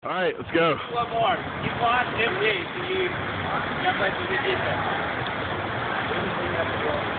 All right, let's go. One more. You watch MD, so you got like to get that.